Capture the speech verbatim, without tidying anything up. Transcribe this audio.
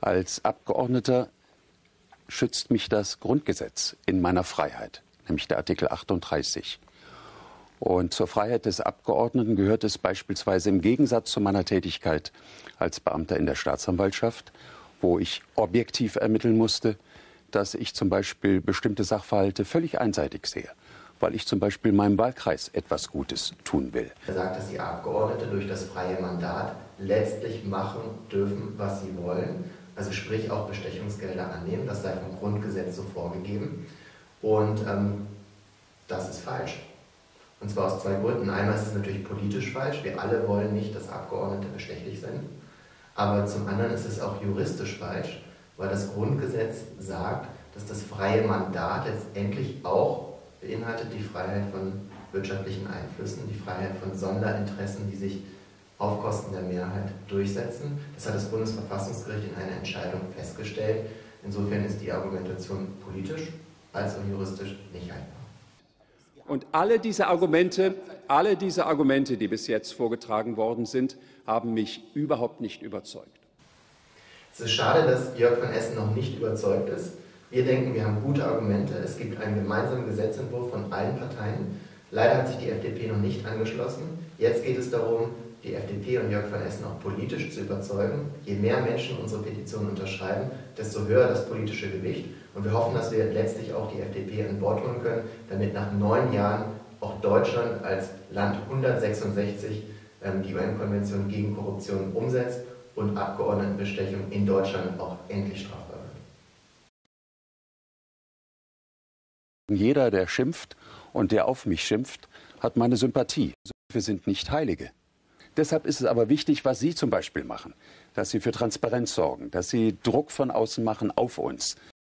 Als Abgeordneter schützt mich das Grundgesetz in meiner Freiheit, nämlich der Artikel achtunddreißig. Und zur Freiheit des Abgeordneten gehört es beispielsweise im Gegensatz zu meiner Tätigkeit als Beamter in der Staatsanwaltschaft, wo ich objektiv ermitteln musste, dass ich zum Beispiel bestimmte Sachverhalte völlig einseitig sehe, weil ich zum Beispiel meinem Wahlkreis etwas Gutes tun will. Er sagt, dass die Abgeordnete durch das freie Mandat letztlich machen dürfen, was sie wollen. Also sprich auch Bestechungsgelder annehmen. Das sei vom Grundgesetz so vorgegeben. Und ähm, das ist falsch. Und zwar aus zwei Gründen. Einmal ist es natürlich politisch falsch. Wir alle wollen nicht, dass Abgeordnete bestechlich sind. Aber zum anderen ist es auch juristisch falsch, weil das Grundgesetz sagt, dass das freie Mandat letztendlich auch beinhaltet die Freiheit von wirtschaftlichen Einflüssen, die Freiheit von Sonderinteressen, die sich auf Kosten der Mehrheit durchsetzen. Das hat das Bundesverfassungsgericht in einer Entscheidung festgestellt. Insofern ist die Argumentation politisch als auch juristisch nicht haltbar. Und alle diese Argumente, alle diese Argumente, die bis jetzt vorgetragen worden sind, haben mich überhaupt nicht überzeugt. Es ist schade, dass Jörg von Essen noch nicht überzeugt ist. Wir denken, wir haben gute Argumente. Es gibt einen gemeinsamen Gesetzentwurf von allen Parteien. Leider hat sich die F D P noch nicht angeschlossen. Jetzt geht es darum, die F D P und Jörg von Essen auch politisch zu überzeugen. Je mehr Menschen unsere Petition unterschreiben, desto höher das politische Gewicht. Und wir hoffen, dass wir letztlich auch die F D P an Bord holen können, damit nach neun Jahren auch Deutschland als Land hundertsechsundsechzig ähm, die U N-Konvention gegen Korruption umsetzt und Abgeordnetenbestechung in Deutschland auch endlich strafbar wird. Jeder, der schimpft und der auf mich schimpft, hat meine Sympathie. Wir sind nicht Heilige. Deshalb ist es aber wichtig, was Sie zum Beispiel machen, dass Sie für Transparenz sorgen, dass Sie Druck von außen machen auf uns,